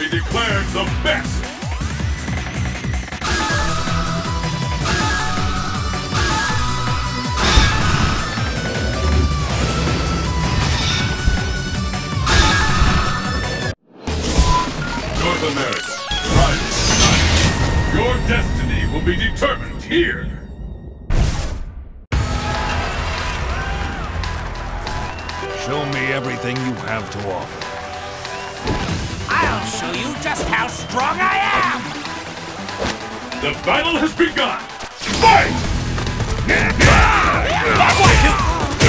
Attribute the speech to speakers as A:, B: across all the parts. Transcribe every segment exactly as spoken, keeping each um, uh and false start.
A: be declared the best! North America, Friday night. Your destiny will be determined here!
B: Show me everything you have to offer.
C: I'll show you just how strong I am!
A: The battle has begun! Fight!
C: That's what you...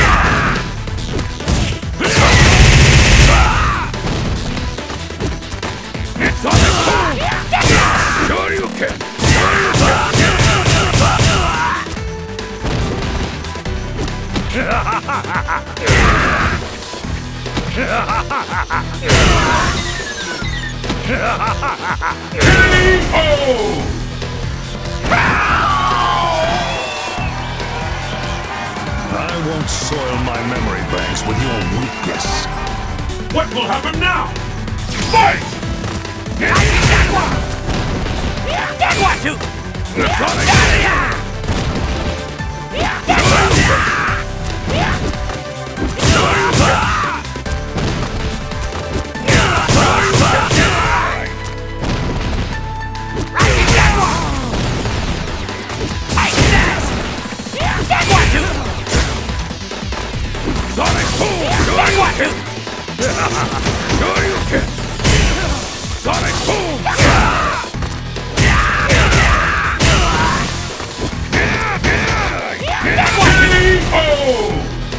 A: It's on the move! Sure you can! K O!
B: I won't soil my memory banks with your weakness.
A: What will happen now? Fight!
C: That one! That one too!
A: Sonic Boom!
C: That one too!
A: Sure you can! Sonic Boom!
C: That one too!
A: K O!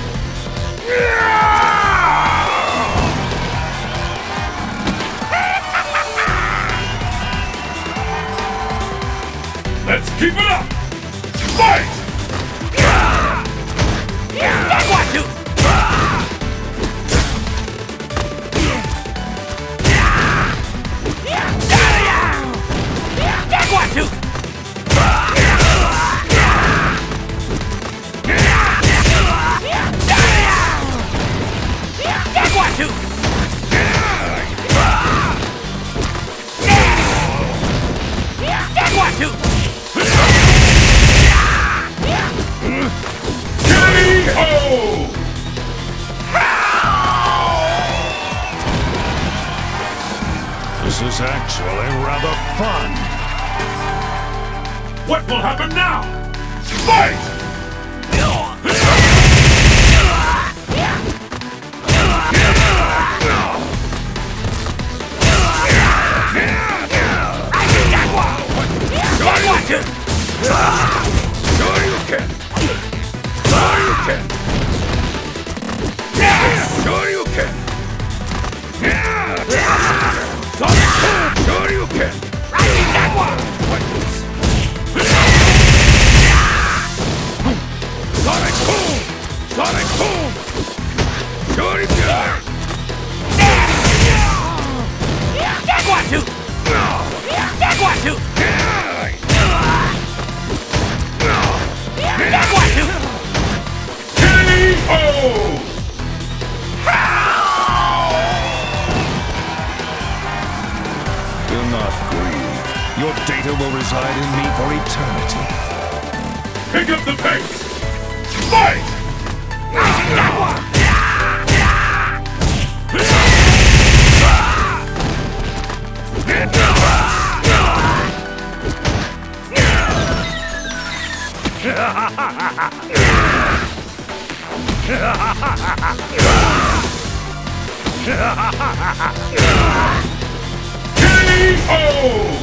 A: Let's keep it up! Fight!
C: That one too! That one too! That one too! That one too!
A: K O!
B: This is actually rather fun.
A: What will happen now? Fight!
C: That one too!
A: Sure you can! Sure you can!
C: Yes!
A: Sure you can! Sonic Boom! Sure you can!
C: Riding that one!
A: Sonic Boom! Sonic Boom! Sure you can!
C: That one too! That one too! That one too!
A: K O!
B: Do not grieve. Your data will reside in me for eternity.
A: Pick up the pace! Fight!
C: That one!
A: K O!